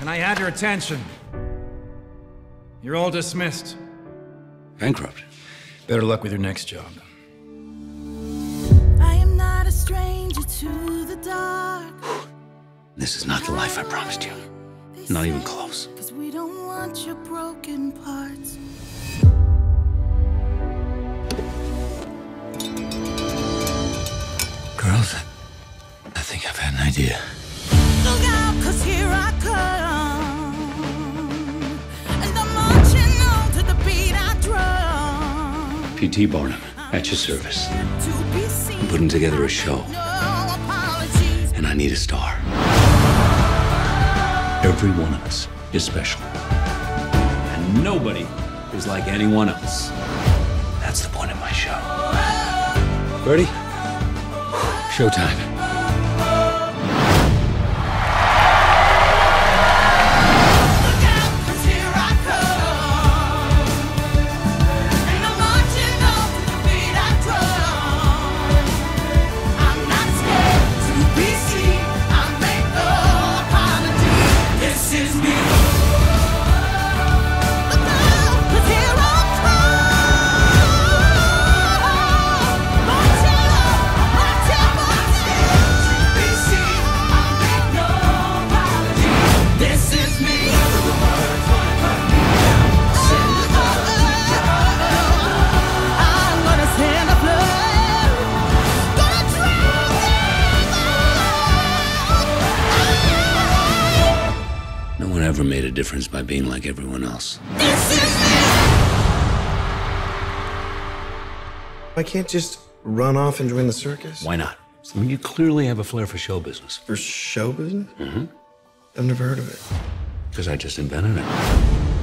Can I have your attention? You're all dismissed. Bankrupt. Better luck with your next job. I am not a stranger to the dark. This is not the life I promised you. Not even close. 'Cause we don't want your broken parts. Girls, I think I've had an idea. Look out, 'cause here I come. And I'm marching on to the beat I drum. P.T. Barnum, at your service. To be seen. I'm putting together a show, No apologies. and I need a star. Every one of us is special. And nobody is like anyone else. That's the point of my show. Ready? Showtime. Look out, 'cause here I come. And I'm marching on to the beat I drum. I'm not scared to be seen. I make no apology. This is me. Look out, 'cause here I come. Marching on, marching, marching. To be seen. I make no apology. This is me. I'm gonna stand up, gonna drown. No one ever made a difference by being like everyone else. This is me. I can't just run off and join the circus. Why not? I mean, you clearly have a flair for show business. For show business? I've never heard of it. Because I just invented it.